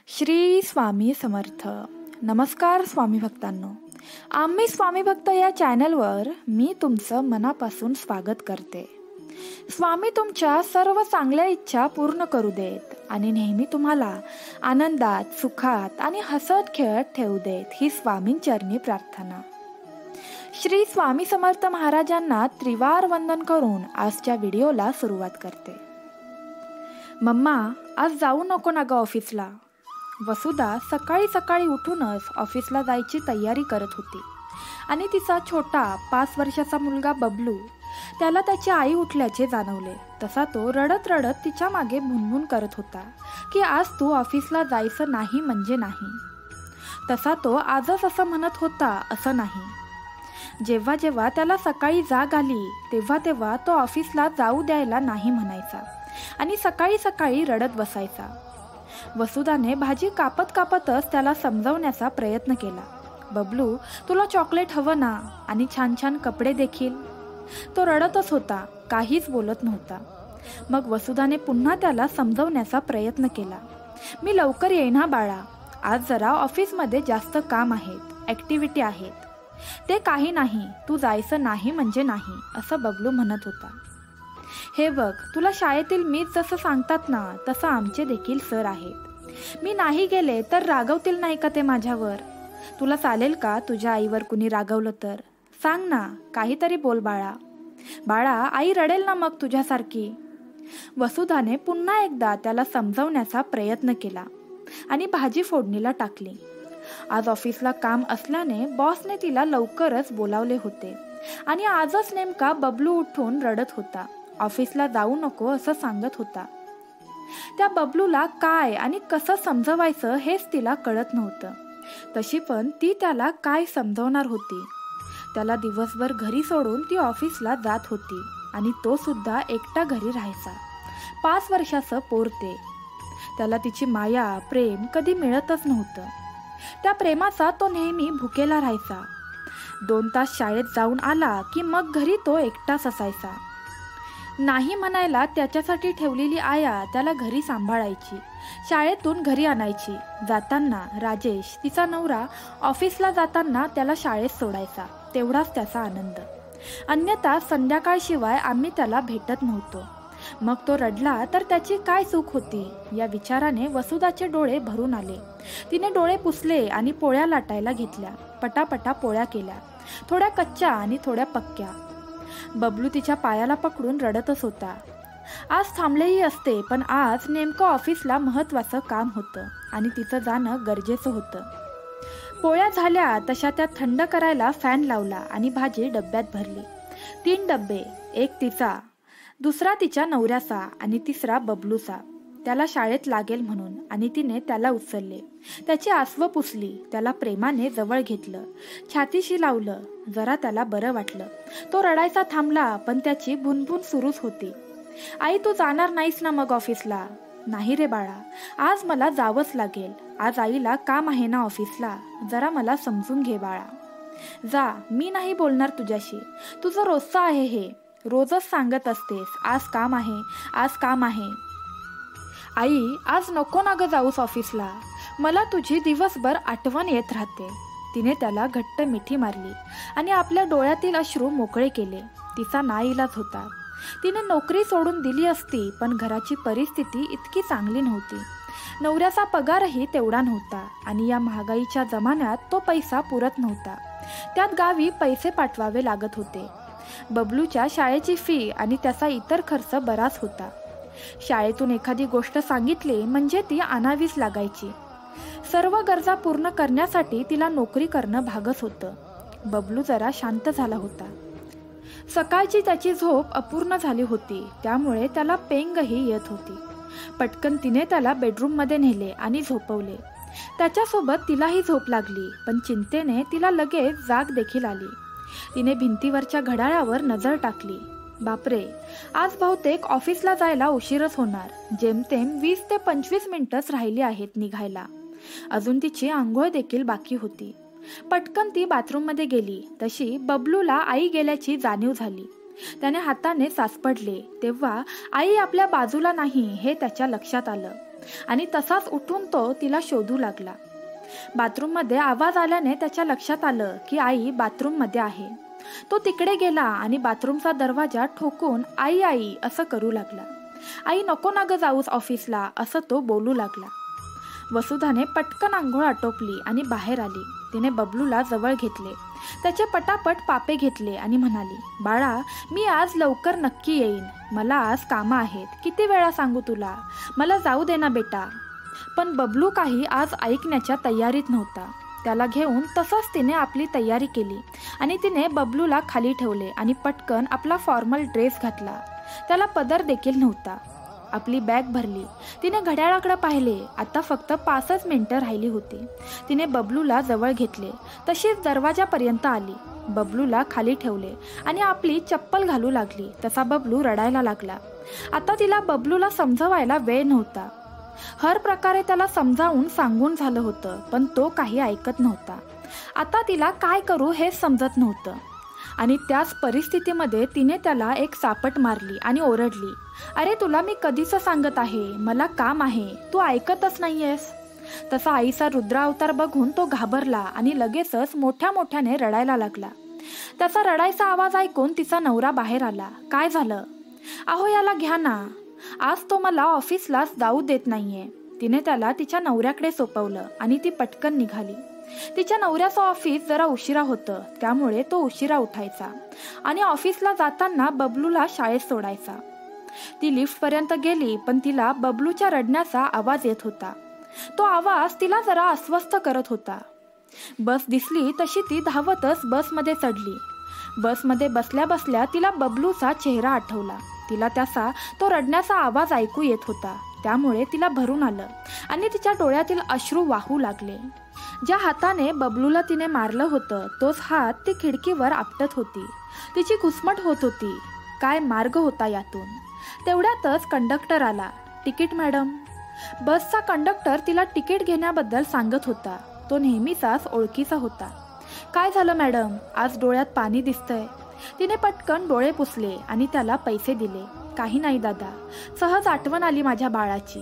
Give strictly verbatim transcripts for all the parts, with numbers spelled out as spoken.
श्री स्वामी समर्थ. नमस्कार स्वामी भक्तांनो. आम्ही स्वामी भक्त या चॅनलवर मी तुमचं मनापासून स्वागत करते. स्वामी तुमच्या सर्व चांगल्या इच्छा पूर्ण करू देत आणि नेहमी तुम्हाला आनंदात, सुखात आणि हसत खेळत ठेवू देत ही स्वामींचरणी प्रार्थना. श्री स्वामी समर्थ महाराजांना त्रिवार वंदन करून आजच्या व्हिडिओला सुरुवात करते. मम्मा, आज जाऊ नको ना ग ऑफिसला. वसुधा सकाळी सकाळी उठूनच ऑफिसला जायची तयारी करत होती आणि तिचा छोटा पाच वर्षाचा मुलगा बबलू, त्याला त्याची आई उठल्याचे जाणवले. तसा तो रडत रडत तिच्या मागे भुणभुण करत होता की आज तू ऑफिसला जायचं नाही म्हणजे नाही. तसा तो आजच असं म्हणत होता असं नाही. जेव्हा जेव्हा त्याला सकाळी जाग आली तेव्हा तेव्हा तो ऑफिसला जाऊ द्यायला नाही म्हणायचा आणि सकाळी सकाळी रडत बसायचा. वसुधाने भाजी कापत कापतच त्याला समजावण्याचा प्रयत्न केला. बबलू, तुला चॉकलेट हवं ना, आणि छान छान कपडे देखील. तो रडतच होता, काहीच बोलत नव्हता. मग वसुधाने पुन्हा त्याला समजावण्याचा प्रयत्न केला. मी लवकर येईन हा बाळा, आज जरा ऑफिसमध्ये जास्त काम आहेत, ॲक्टिव्हिटी आहेत. ते काही नाही, तू जायचं नाही म्हणजे नाही असं बबलू म्हणत होता. हे बघ, तुला शाळेतील मीच जसं सांगतात ना तसं आमचे देखील सर आहेत. मी नाही गेले तर रागवतील नाही का ते माझ्यावर? तुला चालेल का तुझ्या आईवर कुणी रागवलं तर? सांग ना, काहीतरी बोल बाळा. बाळा, आई रडेल ना मग तुझ्यासारखी. वसुधाने पुन्हा एकदा त्याला समजावण्याचा प्रयत्न केला आणि भाजी फोडणीला टाकली. आज ऑफिसला काम असल्याने बॉसने तिला लवकरच बोलावले होते आणि आजच नेमका बबलू उठून रडत होता. ऑफिसला जाऊ नको असं सांगत होता. त्या बबलूला काय आणि कसं समजवायचं हेच तिला कळत नव्हतं. तशी पण ती त्याला काय समजवणार होती? त्याला दिवसभर घरी सोडून ती ऑफिसला जात होती आणि तो सुद्धा एकटा घरी राहायचा. पाच वर्षाचं पोर ते. त्याला तिची माया, प्रेम कधी मिळतच नव्हतं. त्या प्रेमाचा तो नेहमी भुकेला राहायचा. दोन तास शाळेत जाऊन आला की मग घरी तो एकटाच असायचा. नाही म्हणायला त्याच्यासाठी ठेवलेली आया त्याला घरी सांभाळायची, शाळेतून घरी आणायची. जाताना राजेश, तिचा नवरा, ऑफिसला जाताना त्याला शाळेत सोडायचा. तेवढाच त्याचा आनंद. अन्यथा संध्याकाळशिवाय आम्ही त्याला भेटत नव्हतो. मग तो रडला तर त्याची काय चूक होती या विचाराने वसुधाचे डोळे भरून आले. तिने डोळे पुसले आणि पोळ्या लाटायला घेतल्या. पटापटा पोळ्या केल्या, थोड्या कच्च्या आणि थोड्या पक्क्या. बबलू तिच्या पायाला पकडून रडतच होता. आज थांबलेही असते पण आज नेमकं ऑफिसला महत्त्वाचं काम होतं आणि तिचं जाणं गरजेचं होतं. पोळ्या झाल्या तशा त्या थंड करायला फॅन लावला आणि भाजी डब्यात भरली. तीन डब्बे, एक तिचा, दुसरा तिच्या नवऱ्याचा आणि तिसरा बबलूचा. त्याला शाळेत लागेल म्हणून. आणि तिने त्याला उचलले, त्याची आसवं पुसली, त्याला प्रेमाने जवळ घेतलं, छातीशी लावलं. जरा त्याला बरं वाटलं. तो रडायचा थांबला पण त्याची भुणभुण सुरूच होती. आई, तू जाणार नाहीस ना मग ऑफिसला? नाही रे बाळा, आज मला जावंच लागेल. आज आईला काम आहे ना ऑफिसला, जरा मला समजून घे बाळा. जा, मी नाही बोलणार तुझ्याशी. तुझं रोजचं आहे हे, रोजच सांगत असतेस आज काम आहे, आज काम आहे. आई, आज नको ना ग जाऊस ऑफिसला, मला तुझी दिवसभर आठवण येत राहते. तिने त्याला घट्ट मिठी मारली आणि आपल्या डोळ्यातील अश्रू मोकळे केले. तिचा नाईलाज होता. तिने नोकरी सोडून दिली असती पण घराची परिस्थिती इतकी चांगली नव्हती. नवऱ्याचा पगारही तेवढा नव्हता आणि या महागाईच्या जमान्यात तो पैसा पुरत नव्हता. त्यात गावी पैसे पाठवावे लागत होते. बबलूच्या शाळेची फी आणि त्याचा इतर खर्च बराच होता. शाळेतून एखादी गोष्ट सांगितली म्हणजे ती आणावीच लागायची. सर्व गरजा पूर्ण करण्यासाठी तिला नोकरी करणं भागच होतं. बबलू जरा शांत झाला होता. सकाळची त्याची झोप अपूर्ण झाली होती, त्यामुळे त्याला पेंगही येत होती. पटकन तिने त्याला बेडरूममध्ये नेले आणि झोपवले. त्याच्यासोबत तिलाही झोप लागली पण चिंतेने तिला लगेच जाग देखील आली. तिने भिंतीवरच्या घड्याळावर नजर टाकली. बापरे, आज बहुतेक ऑफिसला जायला उशीरच होणार. जेमतेम वीस ते पंचवीस मिनिटच राहिली आहेत निघायला. अजून तिची आंघोळ देखील बाकी होती. पटकन ती बाथरूममध्ये गेली तशी बबलूला आई गेल्याची जाणीव झाली. त्याने हाताने सासपडले तेव्हा आई आपल्या बाजूला नाही हे त्याच्या लक्षात आलं आणि तसाच उठून तो तिला शोधू लागला. बाथरूममध्ये आवाज आल्याने त्याच्या लक्षात आलं की आई बाथरूममध्ये आहे. तो तिकडे गेला आणि बाथरूमचा दरवाजा ठोकून आई आई असं करू लागला. आई नको ना ग जाऊस ऑफिसला असं तो बोलू लागला. वसुधाने पटकन आंघोळ आटोपली आणि बाहेर आली. तिने बबलूला जवळ घेतले, त्याचे पटापट पापे घेतले आणि म्हणाली, बाळा मी आज लवकर नक्की येईन. मला आज कामं आहेत. किती वेळा सांगू तुला, मला जाऊ दे ना बेटा. पण बबलू काही आज ऐकण्याच्या तयारीत नव्हता. त्याला घेऊन तसंच तिने आपली तयारी केली आणि तिने बबलूला खाली ठेवले आणि पटकन आपला फॉर्मल ड्रेस घातला. त्याला पदर देखील नव्हता. आपली बॅग भरली. तिने घड्याळाकडे पाहिले. आता फक्त पाचच मिनिटं राहिली होती. तिने बबलूला जवळ घेतले. तशीच दरवाजापर्यंत आली. बबलूला खाली ठेवले आणि आपली चप्पल घालू लागली. तसा बबलू रडायला लागला. आता तिला बबलूला समजवायला वेळ नव्हता. हर प्रकारे त्याला समजावून सांगून झालं होतं, पण तो काही ऐकत नव्हता. आता तिला काय करू हे समजत नव्हतं आणि त्याच परिस्थितीमध्ये तिने त्याला एक सापट मारली आणि ओरडली, अरे तुला मी कधीच सांगत आहे, मला काम आहे, तू ऐकतच नाहीयेस. तसा आईचा रुद्रावतार बघून तो घाबरला आणि लगेचच मोठ्या मोठ्याने रडायला लागला. त्याचा रडायचा आवाज ऐकून तिचा नवरा बाहेर आला. काय झालं? अहो याला घ्या ना, आज तो मला ऑफिसलाच जाऊ देत नाहीये. तिने त्याला तिच्या नवऱ्याकडे सोपवलं आणि ती पटकन निघाली. तिच्या नवऱ्याचं ऑफिस जरा उशिरा होतं, त्यामुळे तो उशिरा उठायचा आणि ऑफिसला जाताना बबलूला शाळेत सोडायचा. ती लिफ्टपर्यंत गेली, पण तिला बबलूच्या रडण्याचा आवाज येत होता. तो आवाज तिला जरा अस्वस्थ करत होता. बस दिसली तशी ती धावतच बसमध्ये चढली. बसमध्ये बसल्या बसल्या तिला बबलूचा चेहरा आठवला. तिला त्याचा तो रडण्याचा आवाज ऐकू येत होता, त्यामुळे तिला भरून आलं आणि तिच्या डोळ्यातील अश्रू वाहू लागले. ज्या हाताने बबलूला तिने मारलं होतं तोच हात ती खिडकीवर आपटत होती. तिची घुसमट होत होती. काय मार्ग होता यातून? तेवढ्यातच कंडक्टर आला. Ticket madam. बसचा कंडक्टर तिला तिकीट घेण्याबद्दल सांगत होता. तो नेहमीचाच ओळखीचा होता. काय झालं मॅडम, आज डोळ्यात पाणी दिसतंय. तिने पटकन डोळे पुसले आणि त्याला पैसे दिले. काही नाही दादा, सहज आठवण आली माझ्या बाळाची.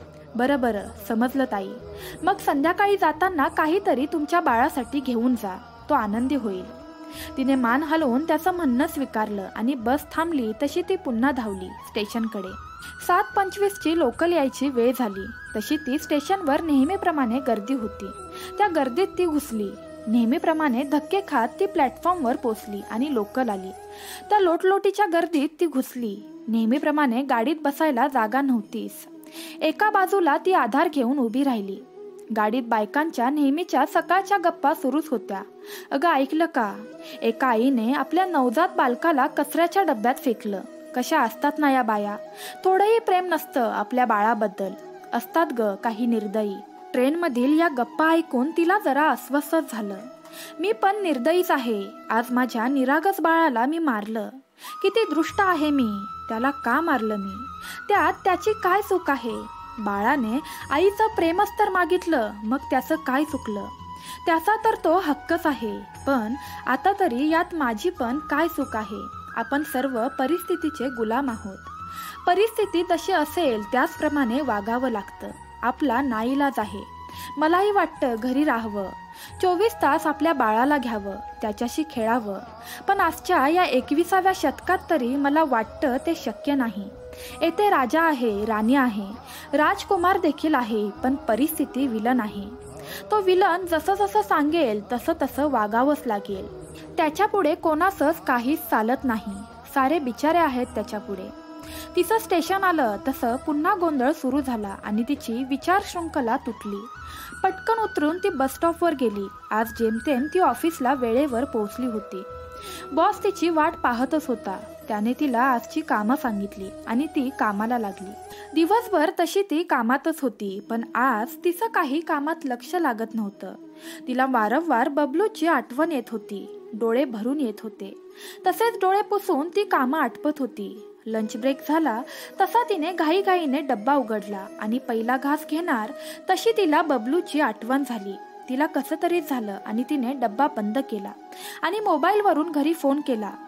बरं बरं समजलं ताई, मग संध्याकाळी जाताना काहीतरी तुमच्या बाळासाठी घेऊन जा, तो आनंदी होईल. तिने मान हलवून त्याचं म्हणणं स्वीकारलं आणि बस थांबली तशी ती पुन्हा धावली स्टेशनकडे. सात पंचवीसची लोकल यायची वेळ झाली. तशी ती स्टेशनवर नेहमीप्रमाणे गर्दी होती. त्या गर्दीत ती घुसली. नेहमीप्रमाणे धक्के खात ती प्लॅटफॉर्मवर पोचली आणि लोकल आली. त्या लोटलोटीच्या गर्दीत ती घुसली. नेहमीप्रमाणे गाडीत बसायला जागा नव्हतीच. एका बाजूला ती आधार घेऊन उभी राहिली. गाडीत बायकांच्या नेहमीच्या सकाळच्या गप्पा सुरूच होत्या. अगं ऐकलं का, एका आईने आपल्या नवजात बालकाला कचऱ्याच्या डब्यात फेकलं. कशा असतात ना या बाया, थोडंही प्रेम नसतं आपल्या बाळाबद्दल. असतात ग काही निर्दयी. ट्रेनमधील या गप्पा ऐकून तिला जरा अस्वस्थ झालं. मी पण निर्दयीच आहे. आज माझ्या निरागस बाळाला मी मारलं. किती दृष्ट आहे मी. त्याला का मारलं मी? त्यात त्याची काय चूक आहे? बाळाने आईचं प्रेमच तर मागितलं, मग त्याचं काय चुकलं? त्याचा तर तो हक्कच आहे. पण आता तरी यात माझी पण काय चूक आहे? आपण सर्व परिस्थितीचे गुलाम आहोत. परिस्थिती तशी असेल त्याचप्रमाणे वागावं लागतं. आपला नाईलाज आहे. मलाही वाटतं घरी राहावं, चोवीस तास आपल्या बाळाला घ्यावं, त्याच्याशी खेळावं. पण आजच्या या एकविसाव्या शतकात तरी मला वाटतं ते शक्य नाही. येथे राजा आहे, राणी आहे, राजकुमार देखील आहे, पण परिस्थिती विलन आहे. तो विलन जसं जसं सांगेल तसं तसं वागावंच लागेल. त्याच्या पुढे कोणाचंच काहीच चालत नाही. सारे बिचारे आहेत त्याच्या पुढे. तिचं स्टेशन आलं तसं पुन्हा गोंधळ सुरू झाला आणि तिची विचार शृंखला तुटली. पटकन उतरून ती बस स्टॉपवर गेली. आज जेमतेम ती ऑफिसला वेळेवर पोहोचली होती. बॉस तिची वाट पाहतच होता. त्याने तिला आजची कामं सांगितली आणि ती कामाला लागली. दिवसभर तशी ती कामातच होती, पण आज तिचं काही कामात लक्ष लागत नव्हतं. तिला वारंवार बबलूची आठवण येत होती. डोळे भरून येत होते. तसेच डोळे पुसून ती कामं आटपत होती. लंच ब्रेक झाला तसा तिने घाईघाईने डब्बा उघडला आणि पहिला घास घेणार तशी तिला बबलूची आठवण झाली. तिला कसं तरी झालं आणि तिने डब्बा बंद केला आणि मोबाईलवरून घरी फोन केला.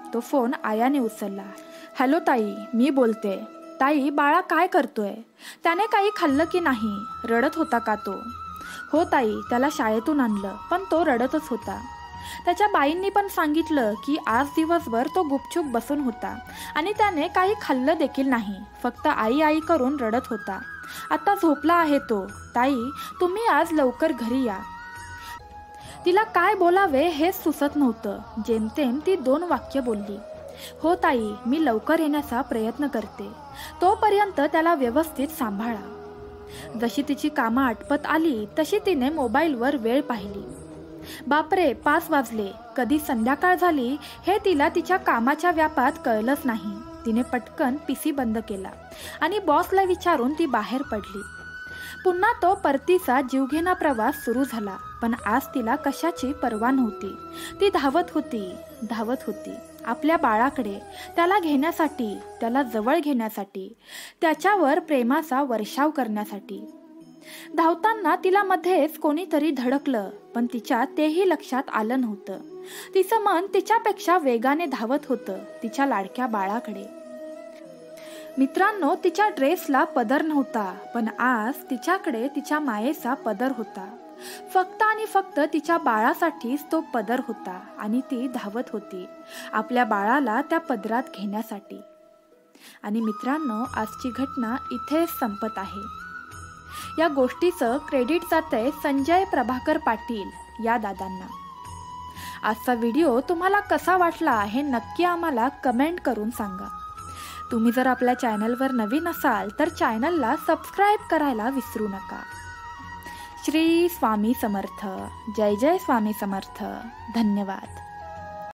तो फोन आयाने उचलला. हॅलो ताई, मी बोलते. ताई, बाळा काय करतोय? त्याने काही खाल्लं की नाही? रडत होता का तो? हो ताई, त्याला शाळेतून आणलं, पण तो रडतच होता. त्याच्या बाईंनी पण सांगितलं की आज दिवसभर तो गुपचूप बसून होता आणि त्याने काही खाल्लं देखील नाही, फक्त आई आई करून रडत होता. आता झोपला आहे तो. ताई, तुम्ही आज लवकर घरी या. तिला काय बोलावे हे सुचत नव्हतं. जेमतेम ती दोन वाक्य बोलली. हो ताई, मी लवकर येण्याचा प्रयत्न करते. तोपर्यंत त्याला व्यवस्थित सांभाळा. जशी तिची कामं आटपत आली तशी तिने मोबाईलवर वेळ पाहिली. बापरे, पाच वाजले. कधी संध्याकाळ झाली हे तिला तिच्या कामाच्या व्यापात कळलंच नाही. तिने पटकन पीसी बंद केला आणि बॉसला विचारून ती बाहेर पडली. पुन्हा तो परतीचा जीवघेणा प्रवास सुरू झाला. पण आज तिला कशाची पर्वा नव्हती. ती धावत होती धावत होती आपल्या बाळाकडे, त्याला घेण्यासाठी, त्याला जवळ घेण्यासाठी, त्याच्यावर प्रेमाचा वर्षाव करण्यासाठी. धावताना तिला मध्येच कोणीतरी धडकलं, पण तिच्या तेही लक्षात आलं नव्हतं. तिचं मन तिच्यापेक्षा वेगाने धावत होतं तिच्या लाडक्या बाळाकडे. मित्रांनो, तिच्या ड्रेसला पदर नव्हता, पण आज तिच्याकडे तिच्या मायेचा पदर होता. फक्त आणि फक्त तिच्या बाळासाठीच तो पदर होता आणि ती धावत होती आपल्या बाळाला त्या पदरात घेण्यासाठी. आणि मित्रांनो, आजची घटना इथेच संपत आहे. या गोष्टीचं क्रेडिट जातंय संजय प्रभाकर पाटील या दादांना. आजचा व्हिडिओ तुम्हाला कसा वाटला हे नक्की आम्हाला कमेंट करून सांगा. तुम्ही जर आपल्या चॅनलवर नवीन असाल तर चॅनलला सबस्क्राईब करायला विसरू नका. श्री स्वामी समर्थ. जय जय स्वामी समर्थ. धन्यवाद.